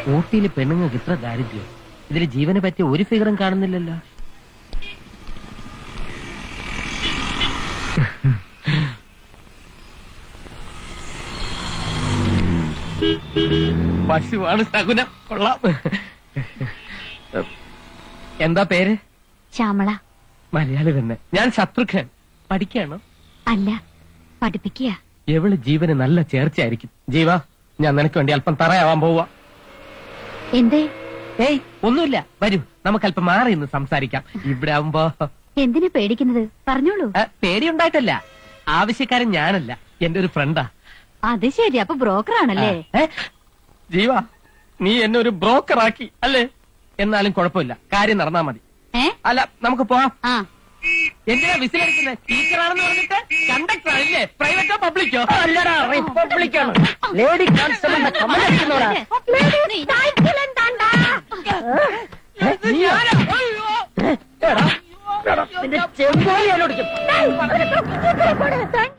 ഊട്ടിയില് പെണ്ണുങ്ങൾക്ക് ഇത്ര ദാരിദ്ര്യം. ഇതില് ജീവനെ പറ്റിയ ഒരു ഫിഗറും കാണുന്നില്ലല്ലോ. പശുവാണ് ശകുനം. കൊള്ളാം. എന്താ പേര്? ശ്യാമള. മലയാളി തന്നെ. ഞാൻ ശത്രുഘ്നൻ. പഠിക്കാണോ? അല്ല, പഠിപ്പിക്കുക. എവള് ജീവന് നല്ല ചേർച്ചയായിരിക്കും. ജീവ, ഞാൻ നിനക്ക് വേണ്ടി അല്പം തറയാവാൻ പോവാ. എന്തേ? ഏയ് ഒന്നുമില്ല, വരൂ, നമുക്ക് അല്പം മാറി ഇന്ന് സംസാരിക്കാം. ഇവിടെ ആവുമ്പോ. എന്തിനു പേടിക്കുന്നത്? പറഞ്ഞോളൂ. പേടിയുണ്ടായിട്ടല്ല, ആവശ്യക്കാരൻ ഞാനല്ല, എന്റെ ഒരു ഫ്രണ്ടാ. അത് ശരി, അപ്പൊ ബ്രോക്കർ ആണല്ലേ? ജീവ, നീ എന്നെ ഒരു ബ്രോക്കർ ആക്കി അല്ലേ? എന്നാലും കുഴപ്പമില്ല, കാര്യം നടന്നാ മതി. അല്ല, നമുക്ക് പോവാം. എന്തിനാ വിസിലടിക്കുന്നത്? ടീച്ചറാണെന്ന് പറഞ്ഞിട്ട് കണ്ടക്ടർ ആണല്ലേ? പ്രൈവറ്റോ പബ്ലിക്കോ? അല്ലടാ, റിപ്പബ്ലിക്കാണ്. Lady കോൺസ്റ്റബിളിന്റെ comment അടിക്കുന്നോടാ. ചെമ്പോലി എന്നോട്